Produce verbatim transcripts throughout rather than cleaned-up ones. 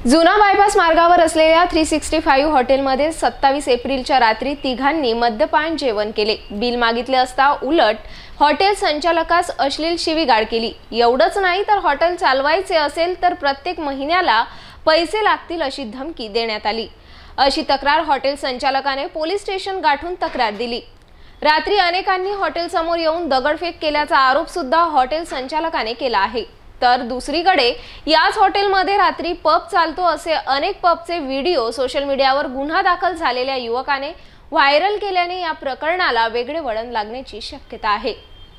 जुना बायपास मार्गावर असलेल्या थ्री सिक्स्टी फाइव्ह हॉटेलमध्ये सत्तावीस एप्रिलच्या रात्री तिघांनी मद्यपान जेवण केले। बिल मागितले असता उलट हॉटेल संचालकास अश्लील शिवीगाळ केली। एवढंच नाही तर हॉटेल चालवायचे असेल तर प्रत्येक महिन्याला पैसे लागतील अशी धमकी देण्यात आली। अशी तक्रार हॉटेल संचालकाने पोलीस स्टेशन गाठून तक्रार दिली। रात्री अनेकांनी हॉटेल समोर येऊन दगडफेक केल्याचा आरोप सुद्धा हॉटेल संचालकाने केला आहे। तर दुसरीकडे याच हॉटेलमध्ये रात्री पब चालतो असे अनेक पबचे व्हिडिओ सोशल मीडियावर गुन्हा दाखल झालेल्या युवकाने व्हायरल केल्याने या प्रकरणाला वेगळे वळण लागण्याची शक्यता आहे।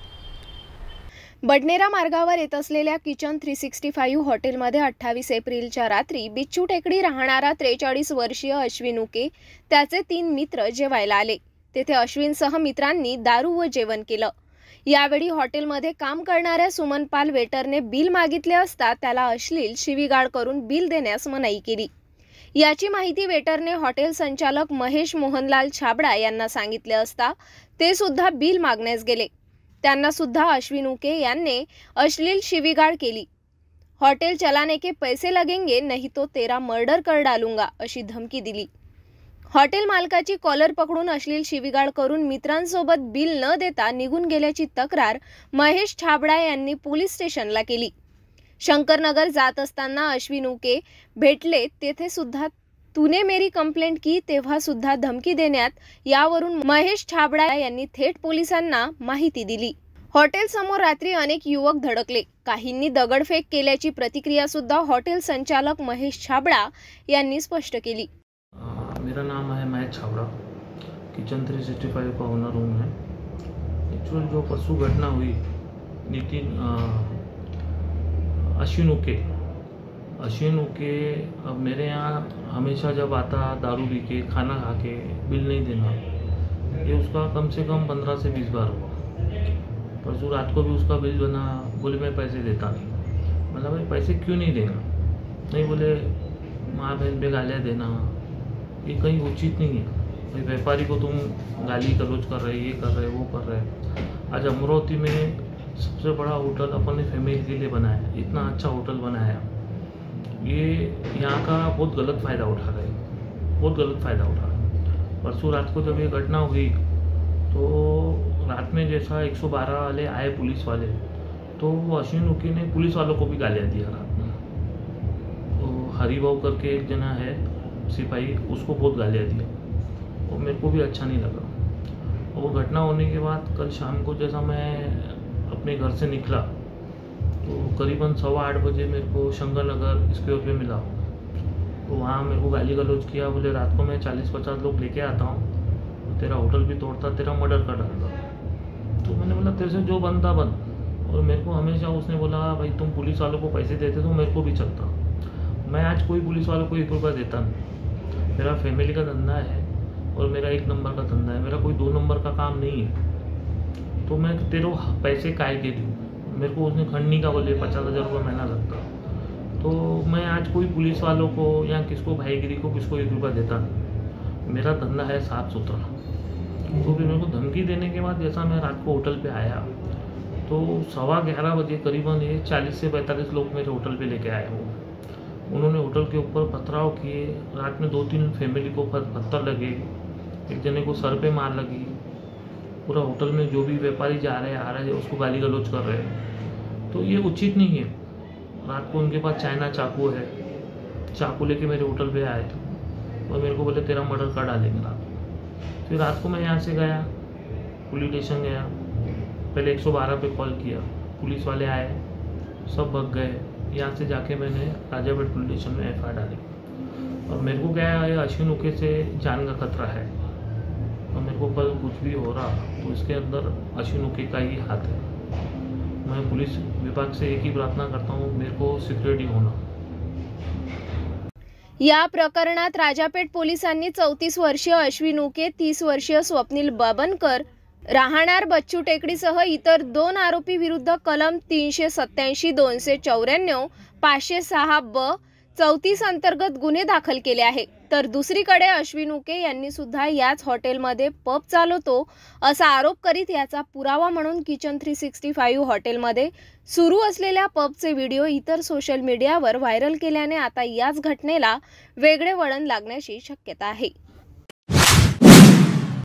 बडनेरा मार्गावर येत असलेल्या किचन थ्री सिक्स्टी फाइव्ह हॉटेलमध्ये अठ्ठावीस एप्रिलच्या रात्री बिच्चू टेकडी राहणारा त्रेचाळीस वर्षीय अश्विन उके त्याचे तीन मित्र जेवायला आले। तेथे अश्विनसह मित्रांनी दारू व जेवण केलं। यावेळी हॉटेलमध्ये काम करणाऱ्या सुमन पाल वेटरने बिल मागितले असता त्याला अश्लील शिवीगाळ करून बिल देण्यास मनाई केली। याची माहिती वेटरने हॉटेल संचालक महेश मोहनलाल छाबड़ा यांना सांगितले असता ते सुद्धा बिल मागण्यास गेले। त्यांना सुद्धा अश्विन उके यांनी अश्लील शिवीगाळ केली। हॉटेल चलाने के पैसे लगेंगे नहीं तो तेरा मर्डर कर डालूंगा अशी धमकी दिली। हॉटेल मालकाची कॉलर पकडून अश्लील शिवीगाळ करून मित्रांसोबत बिल न देता निघून गेल्याची तक्रार महेश छाबड़ा यांनी पोलीस स्टेशनला केली। शंकरनगर जात असताना अश्विन उके भेटले तेथे सुद्धा तूने मेरी कंप्लेंट की तेव्हा सुद्धा धमकी देण्यात यावरून महेश छाबड़ा यांनी थेट पोलिसांना माहिती दिली। हॉटेल समोर रात्री अनेक युवक धडकले। काहींनी दगडफेक केल्याची प्रतिक्रिया सुद्धा हॉटेल संचालक महेश छाबड़ा यांनी स्पष्ट केली। मेरा नाम है Mahesh Chhabra, kitchen three sixty five का ओनर हूँ मैं। एक्चुअल जो परसों घटना हुई नितिन अश्विन उके अश्विन उके अब मेरे यहाँ हमेशा जब आता दारू पी के खाना खा के बिल नहीं देना, ये उसका कम से कम पंद्रह से बीस बार हुआ। परसों रात को भी उसका बिल बना, बोले मैं पैसे देता नहीं। मतलब भाई पैसे क्यों नहीं देना, नहीं बोले माँ बहन पे गालियाँ देना, ये कहीं उचित नहीं है। भाई व्यापारी को तुम गाली गलौज कर रहे, ये कर रहे, वो कर रहे। आज अमरावती में सबसे बड़ा होटल अपने फैमिली के लिए बनाया, इतना अच्छा होटल बनाया, ये यहाँ का बहुत गलत फ़ायदा उठा रहे, बहुत गलत फ़ायदा उठा रहे। परसों रात को जब ये घटना हुई तो रात में जैसा एक सौ बारह वाले आए पुलिस वाले, तो अश्विन उके ने पुलिस वालों को भी गालियाँ दिया रात में। तो हरिभाव करके एक जना है सिपाही, उसको बहुत गालियाँ दी और मेरे को भी अच्छा नहीं लगा। और वो घटना होने के बाद कल शाम को जैसा मैं अपने घर से निकला तो करीबन सवा आठ बजे मेरे को शंकरनगर स्क्वायर पे मिला। तो वहाँ मेरे को गाली गलौज किया, बोले रात को मैं चालीस पचास लोग लेके आता हूँ, तेरा होटल भी तोड़ता, तेरा मर्डर कर डालता। तो मैंने बोला तेरे से जो बनता बन। और मेरे को हमेशा उसने बोला भाई तुम पुलिस वालों को पैसे देते तो मेरे को भी चलता। मैं आज कोई पुलिस वालों को एक रुपया देता नहीं। मेरा फैमिली का धंधा है और मेरा एक नंबर का धंधा है, मेरा कोई दो नंबर का काम नहीं है। तो मैं तेरे पैसे काय के दूँ, मेरे को उसने खंडनी का बोले पचास हज़ार रुपये महीना लगता। तो मैं आज कोई पुलिस वालों को या किसको भाईगिरी को किसको एक रुपया देता नहीं। मेरा धंधा है साफ सुथरा। तो फिर मेरे को धमकी देने के बाद जैसा मैं रात को होटल पे आया तो सवा ग्यारह बजे करीबन ये चालीस से पैंतालीस लोग मेरे होटल पे लेके आए हुए। उन्होंने होटल के ऊपर पथराव किए। रात में दो तीन फैमिली को पत्थर लगे, एक जने को सर पे मार लगी। पूरा होटल में जो भी व्यापारी जा रहे हैं आ रहे हैं उसको गाली गलौज कर रहे हैं। तो ये उचित नहीं है। रात को उनके पास चाइना चाकू है, चाकू लेके मेरे होटल पे आए और मेरे को बोले तेरा मर्डर कर डालेंगे रात। फिर रात को मैं यहाँ से गया, पुलिस स्टेशन गया, पहले एक सौ बारह पे कॉल किया, पुलिस वाले आए, सब भग गए। यहाँ से जाके मैंने राजापेट पुलिस स्टेशन में एफ आई आर डाली। और मेरे को क्या है, अश्विन उके से जान का खतरा है और मेरे को कल कुछ भी हो रहा तो इसके अंदर अश्विन उके का ही हाथ है। मैं पुलिस विभाग से एक ही प्रार्थना करता हूँ, मेरे को सिक्युरिटी होना। या प्रकरणात राजापेट पोलिसांनी चौतीस वर्षीय अश्विन उके, तीस वर्षीय स्वप्नील बाबनकर राहणार बच्चू टेकडीसह इतर दोन आरोपी विरुद्ध कलम तीनशे सत्याऐंशी दोनशे चौऱ्याण्णव पाचशे सहा ब चौतीस अंतर्गत गुन्हे दाखल केले आहे। तर दुसरीकडे अश्विन उके यांनी सुद्धा याच हॉटेलमध्ये पब चालवतो असा आरोप करीत याचा पुरावा म्हणून किचन थ्री सिक्स्टी फाइव्ह हॉटेलमध्ये सुरू असलेल्या पबचे व्हिडिओ इतर सोशल मीडियावर व्हायरल केल्याने आता याच घटनेला वेगळे वळण लागण्याची शक्यता आहे।